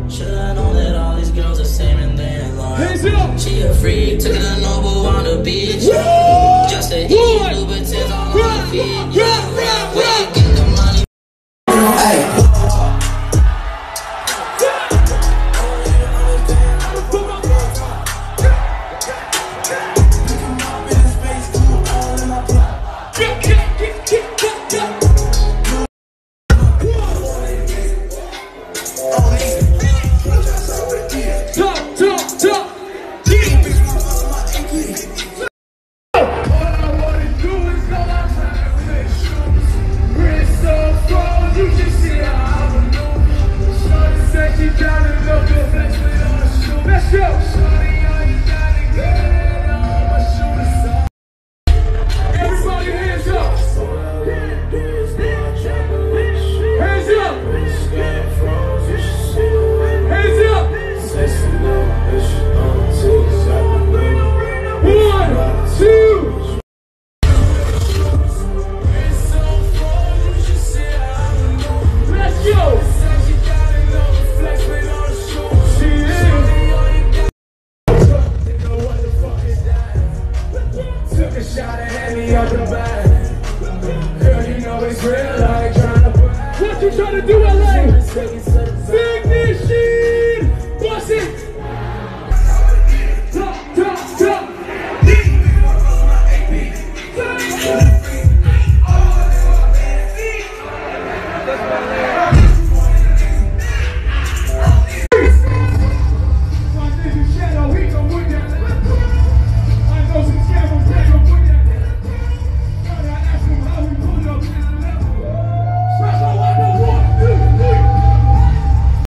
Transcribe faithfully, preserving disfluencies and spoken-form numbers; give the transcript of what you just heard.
Should've known that all these girls are same and they ain't lying. She a freak, took it to Noble on the beach. Just to eat, Louboutins all on her feet. Yeah, right, where you get the money? Hey. What you trying to do, L A? Sing this shit!